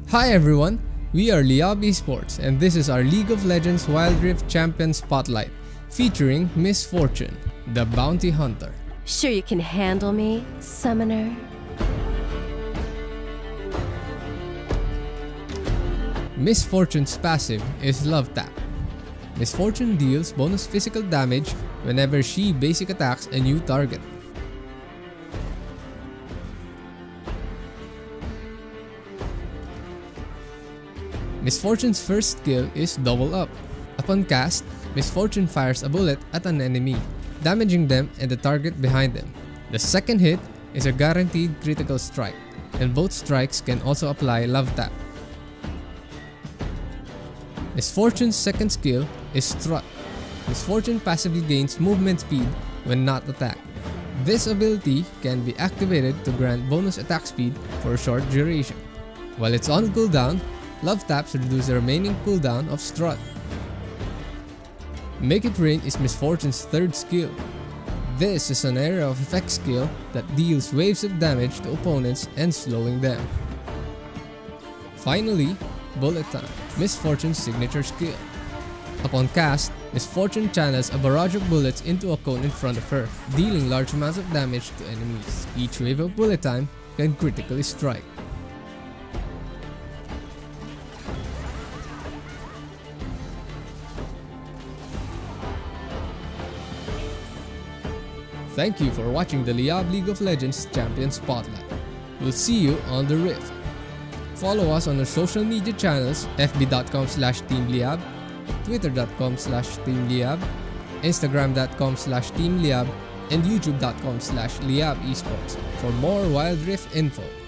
Hi everyone, we are Liab Esports and this is our League of Legends Wild Rift Champion Spotlight featuring Miss Fortune, the Bounty Hunter. Sure you can handle me, Summoner? Miss Fortune's passive is Love Tap. Miss Fortune deals bonus physical damage whenever she basic attacks a new target. Miss Fortune's first skill is Double Up. Upon cast, Miss Fortune fires a bullet at an enemy, damaging them and the target behind them. The second hit is a guaranteed critical strike, and both strikes can also apply Love Tap. Miss Fortune's second skill is Strut. Miss Fortune passively gains movement speed when not attacked. This ability can be activated to grant bonus attack speed for a short duration. While it's on cooldown, Love Taps reduce the remaining cooldown of Strut. Make It Rain is Miss Fortune's third skill. This is an area of effect skill that deals waves of damage to opponents and slowing them. Finally, Bullet Time, Miss Fortune's signature skill. Upon cast, Miss Fortune channels a barrage of bullets into a cone in front of her, dealing large amounts of damage to enemies. Each wave of Bullet Time can critically strike. Thank you for watching the Liab League of Legends Champion Spotlight. We'll see you on the Rift. Follow us on our social media channels fb.com/teamliab, twitter.com/teamliab, instagram.com/teamliab, and youtube.com/liabesports for more Wild Rift info.